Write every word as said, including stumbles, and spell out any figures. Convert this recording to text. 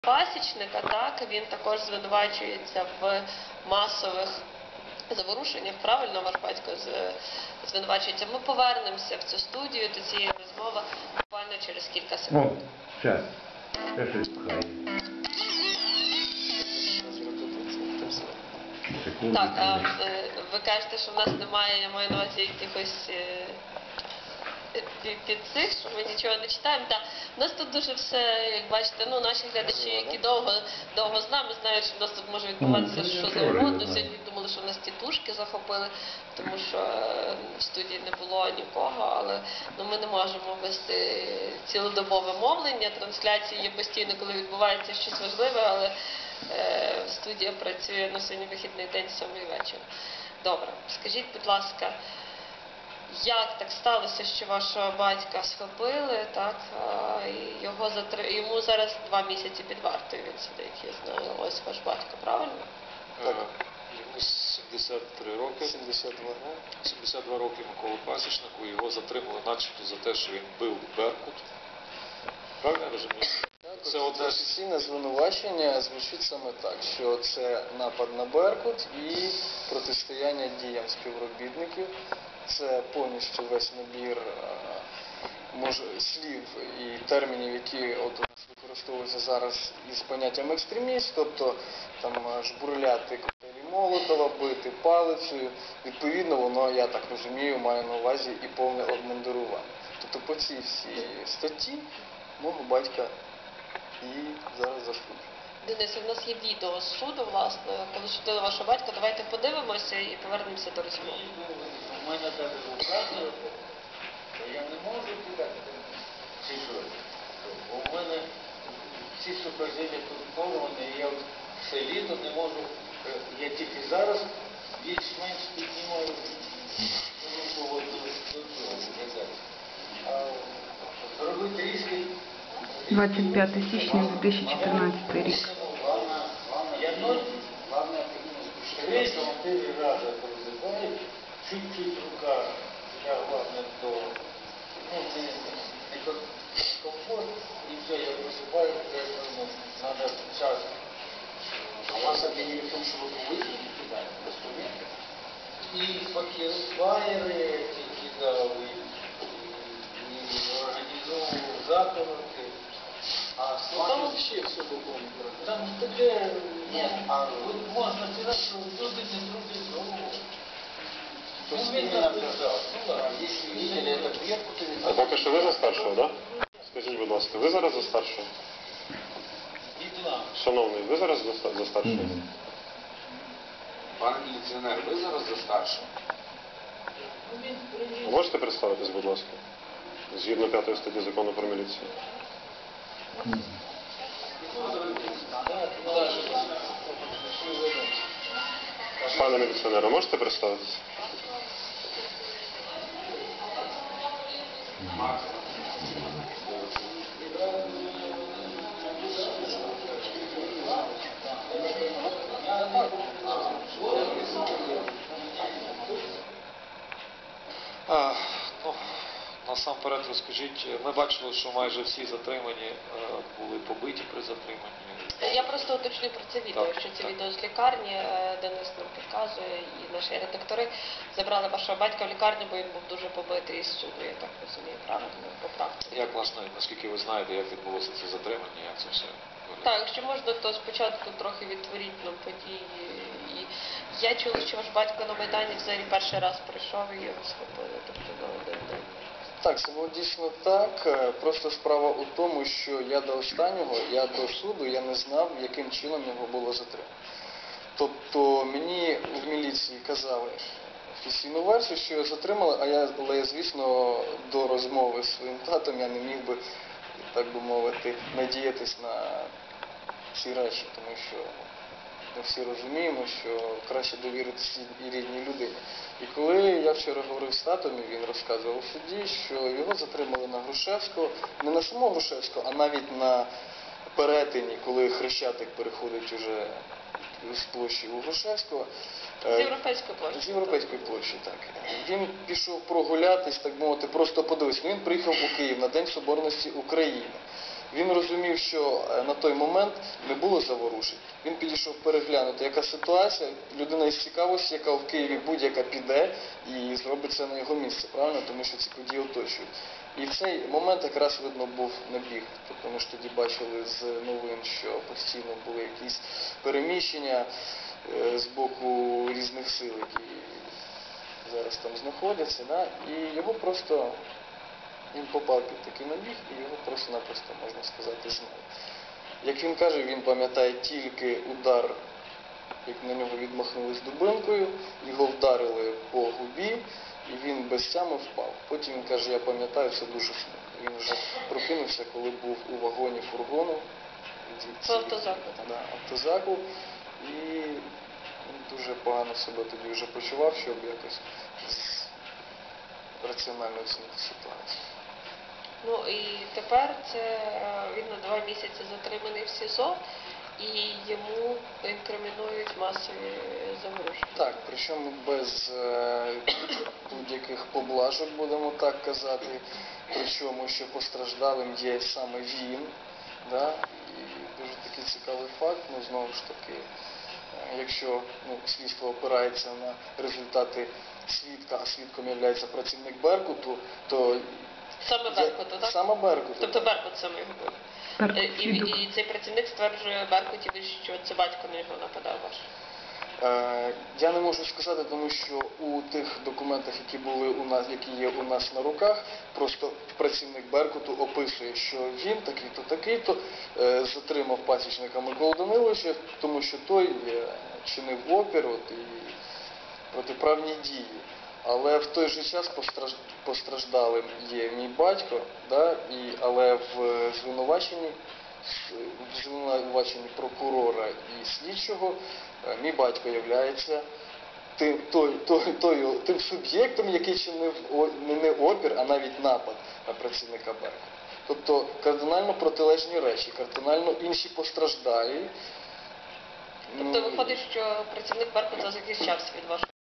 Пасічника, так, він також звинувачується в масових заворушеннях, правильно ваш батько звинувачується. Ми повернемося в цю студію до цієї розмови буквально через кілька секунд. О, час. Це щось пхає. Секунду. Так, а ви кажете, що в нас немає, я маю на увазі якихось під, під цих, що ми нічого не читаємо. Та, у нас тут дуже все, як бачите, ну, наші глядачі, які довго, довго з нами, знають, що в нас тут може відбуватися що завгодно. Сьогодні думали, що в нас тітушки захопили, тому що в студії не було нікого, але ну, ми не можемо вести цілодобове мовлення. Трансляції є постійно, коли відбувається щось важливе, але е, студія працює на сьогодні вихідний день, сьомий вечора. Добре, скажіть, будь ласка, як так сталося, що вашого батька схопили, так, і його затр... йому зараз два місяці під вартою він сидить, я знаю, ось ваш батько, правильно? Так. Йому сімдесят три роки, сімдесят два. сімдесят два роки Миколи Пасічнику, його затримали начебто за те, що він бив Беркут. Правильно я розумію? Це одне офіційне звинувачення звучить саме так, що це напад на Беркут і протистояння діям співробітників. Це повністю весь набір може, слів і термінів, які от у нас використовуються зараз із поняттям екстреміст, тобто там жбурляти коктейлі Молотова, бити палицею. Відповідно, воно, я так розумію, має на увазі і повне обмундирування. Тобто по цій всій статті мого батька і зараз засуджують. Денис, у нас є відео з суду, власне, коли судили вашого батька. Давайте подивимося і повернемося до розмови. У мене так указує, то я не можу кидати ці жодні. Бо у мене всі суперзилля тут порвані, і я все літо не можу, я тільки зараз більш-менш піднімаю руку до цього. А зробити різки... двадцять п'яте січня дві тисячі чотирнадцятий рік. Я ноль, три-чотири рази прозиваю, чуть-чуть рука лягла не до, ну, не, не комфорт, і все, я просипаю, я думаю, треба час. А вас обвинили в тому, що ви повинні кидати інструменти? І фаєри кидав, і, і організовував заколоти. А з вами ще все було? Там таке, ні, а от можна сказати, що люди не зроблять знову. То есть Ну, він именно, написав, ну ладно. если видели этот Беркут, то А поки що ви за старшого, так? Да? Скажіть, будь ласка, ви зараз за старшого? Дідла. Шановний, ви зараз за ста- за старшого? Пане міліціонер, ви зараз за старшого? Ну, він приїхав. Можете представитись, будь ласка? Згідно п'ятої статті закону про міліцію. Пане міліціонере, можете представитись? А, ну, насамперед розкажіть, ми бачили, що майже всі затримані е, були побиті при затриманні. Я просто уточню про це відео, Так, що це так. відео з лікарні, е, Денис нам підказує, і наші редактори забрали вашого батька в лікарню, бо він був дуже побитий із суду, я так розумію, правильно, поправку. Як, власне, наскільки ви знаєте, як відбулося це затримання, як це все виглядає? Так, якщо можна, то спочатку трохи відтворіть нам події. І я чула, що ваш батько на Майдані взагалі перший раз прийшов і його схопили, тобто на один день. Так, це було дійсно так. Просто справа у тому, що я до останнього, я до суду, я не знав, яким чином його було затримано. Тобто мені в міліції казали офіційну версію, що його затримали, а я, але я, звісно, до розмови з своїм татом я не міг би, так би мовити, надіятись на ці речі, тому що ми всі розуміємо, що краще довіритися і рідній людині. І коли я вчора говорив з татом, і він розказував у суді, що його затримали на Грушевського, не на самого Грушевського, а навіть на перетині, коли Хрещатик переходить уже з площі у Грушевського. З Європейської площі. З Європейської площі, так. Він пішов прогулятись, так мовити, просто подивитися. Він приїхав у Київ на День Соборності України. Він розумів, що е, на той момент не було заворушень. Він підійшов переглянути, яка ситуація, людина із цікавості, яка в Києві будь-яка піде і зробить це на його місце, правильно? Тому що ці події оточують. І в цей момент якраз видно був набіг. Тобто ми ж тоді бачили з новин, що постійно були якісь переміщення е, з боку різних сил, які зараз там знаходяться, да? І його просто, він попав під такий набіг, і його просто-напросто, можна сказати, зняли. Як він каже, він пам'ятає тільки удар, як на нього відмахнулись дубинкою, його вдарили по губі, і він без тями впав. Потім він каже, я пам'ятаю, це дуже смутно. Він вже прокинувся, коли був у вагоні фургону. Це автозаку, так? Да, автозаку. І він дуже погано себе тоді вже почував, щоб якось з- раціонально оцінити ситуацію. Ну і тепер це е, він на два місяці затриманий в СІЗО, і йому інкримінують масові заворушення. Так, причому без е, будь-яких поблажок, будемо так казати, причому, що постраждалим є саме він, да? І дуже такий цікавий факт, ну знову ж таки, е, якщо ну, слідство опирається на результати свідка, а свідком є працівник Беркуту, то Саме Беркуту, так? саме Беркуту. Тобто Беркут саме його бив. Беркут Е, І, свідок. і цей працівник стверджує Беркутіві, що це батько на нього нападав ваш. Е, Я не можу сказати, тому що у тих документах, які були у нас, які є у нас на руках, просто працівник Беркуту описує, що він такий-то, такий-то е, затримав пасічника Миколу Даниловича, тому що той е, чинив опір от, і протиправні дії. Але в той же час постраж- постраждалим є мій батько, да, і, але в звинуваченні, в звинуваченні прокурора і слідчого е, мій батько є тим, той, той, той, тим суб'єктом, який чинив о- не, не опір, а навіть напад на працівника Беркуту. Тобто кардинально протилежні речі, кардинально інші постраждалі. Тобто Ну, виходить, що працівник Беркута захищався від вашого